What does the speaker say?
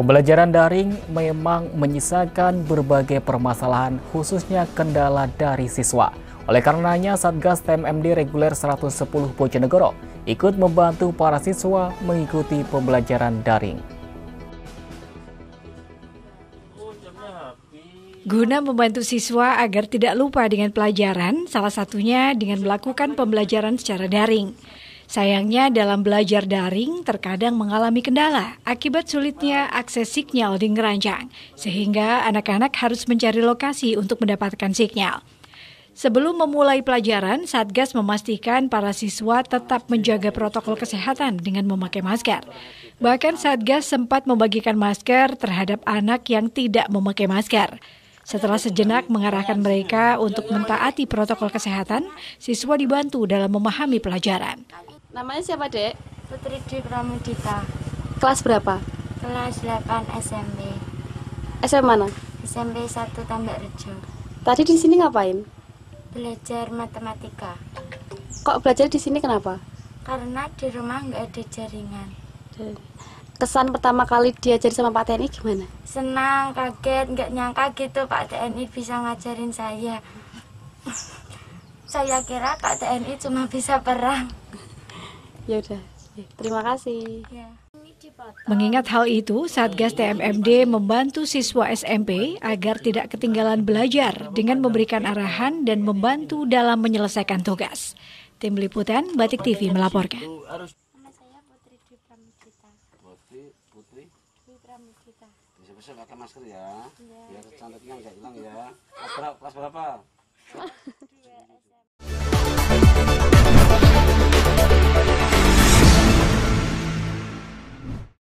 Pembelajaran daring memang menyisakan berbagai permasalahan, khususnya kendala dari siswa. Oleh karenanya, Satgas TMMD Reguler 110 Bojonegoro ikut membantu para siswa mengikuti pembelajaran daring. Guna membantu siswa agar tidak lupa dengan pelajaran, salah satunya dengan melakukan pembelajaran secara daring. Sayangnya dalam belajar daring terkadang mengalami kendala akibat sulitnya akses sinyal di Ngeranjang, sehingga anak-anak harus mencari lokasi untuk mendapatkan sinyal. Sebelum memulai pelajaran, Satgas memastikan para siswa tetap menjaga protokol kesehatan dengan memakai masker. Bahkan Satgas sempat membagikan masker terhadap anak yang tidak memakai masker. Setelah sejenak mengarahkan mereka untuk mentaati protokol kesehatan, siswa dibantu dalam memahami pelajaran. Namanya siapa, Dek? Putri Dwi Pramudita. Kelas berapa? Kelas 8 SMP. SMP mana? SMP 1 Tambak Rejo. Tadi di sini ngapain? Belajar matematika. Kok belajar di sini kenapa? Karena di rumah nggak ada jaringan. Kesan pertama kali diajari sama Pak TNI gimana? Senang, kaget, nggak nyangka gitu Pak TNI bisa ngajarin saya. Saya kira Pak TNI cuma bisa perang. Ya udah, terima kasih. Ya. Mengingat hal itu, Satgas TMMD membantu siswa SMP agar tidak ketinggalan belajar dengan memberikan arahan dan membantu dalam menyelesaikan tugas. Tim Liputan Batik TV melaporkan. Nama saya Putri Dwi Pramudita. Putri Dwi Pramudita. bisa pakai masker ya, Ya. biar cantiknya nggak hilang ya. Kelas berapa? 2 SMP.